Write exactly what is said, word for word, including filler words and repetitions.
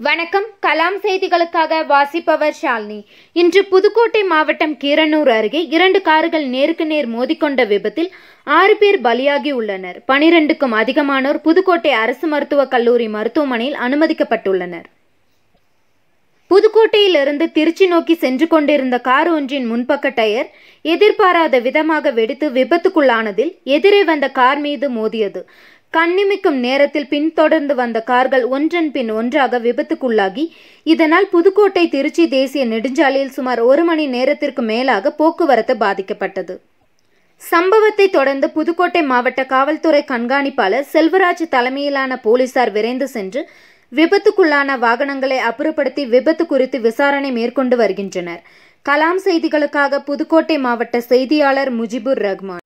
வணக்கம். கலாம் செய்திகளுக்காக வாசிப்பவர் ஷாலினி. இன்று புதுக்கோட்டை மாவட்டம் கீரனூர் அருகே இரண்டு கார்கள் நேருக்கு நேர் மோதிக்கொண்ட விபத்தில் ஆறு பேர் பலியாகி உள்ளனர். பனிரெண்டுக்கும் அதிகமானோர் புதுக்கோட்டை அரசு மருத்துவக் கல்லூரி மருத்துவமனையில் அனுமதிக்கப்பட்டுள்ளனர். புதுக்கோட்டையிலிருந்து திருச்சி நோக்கி சென்று கொண்டிருந்த கார் ஒன்றின் முன்பக்க டயர் எதிர்பாராத விதமாக வெடித்து விபத்துக்குள்ளானதில் எதிரே வந்த கார் மீது மோதியது. கண்ணிமைக்கும் நேரத்தில் பின்தொடர்ந்து வந்த கார்கள் ஒன்றன் பின் ஒன்றாக விபத்துக்குள்ளாகி இதனால் புதுக்கோட்டை திருச்சி தேசிய நெடுஞ்சாலையில் சுமார் ஒரு மணி நேரத்திற்கு மேலாக போக்குவரத்து பாதிக்கப்பட்டது. சம்பவத்தை தொடர்ந்து புதுக்கோட்டை மாவட்ட காவல்துறை கண்காணிப்பாளர் செல்வராஜ் தலைமையிலான போலீசார் விரைந்து சென்று விபத்துக்குள்ளான வாகனங்களை அப்புறப்படுத்தி விபத்து குறித்து விசாரணை மேற்கொண்டு வருகின்றனர். கலாம் செய்திகளுக்காக புதுக்கோட்டை மாவட்ட செய்தியாளர் முஜிபுர் ரஹ்மான்.